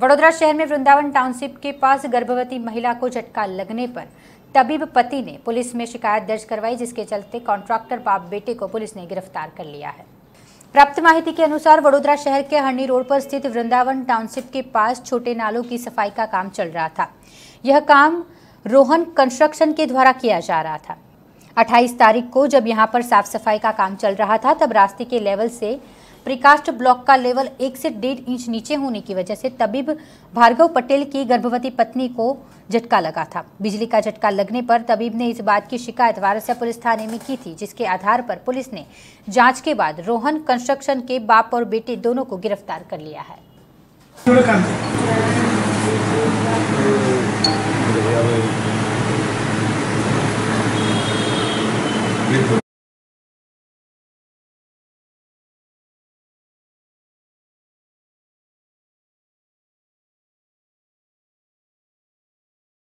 वडोदरा शहर में वृंदावन टाउनशिप के पास गर्भवती महिला को झटका लगने पर तबीब पति ने पुलिस में शिकायत दर्ज करवाई, जिसके चलते कॉन्ट्रैक्टर बाप बेटे को पुलिस ने गिरफ्तार कर लिया है। प्राप्त माहिती के अनुसार वडोदरा शहर के हरनी रोड पर स्थित वृंदावन टाउनशिप के पास छोटे नालों की सफाई का काम चल रहा था। यह काम रोहन कंस्ट्रक्शन के द्वारा किया जा रहा था। 28 तारीख को जब यहां पर साफ सफाई का काम चल रहा था, तब रास्ते के लेवल से प्रीकास्ट ब्लॉक का लेवल 1 से 1.5 इंच नीचे होने की वजह से तबीब भार्गव पटेल की गर्भवती पत्नी को झटका लगा था। बिजली का झटका लगने पर तबीब ने इस बात की शिकायत वारसिया पुलिस थाने में की थी, जिसके आधार पर पुलिस ने जांच के बाद रोहन कंस्ट्रक्शन के बाप और बेटे दोनों को गिरफ्तार कर लिया है।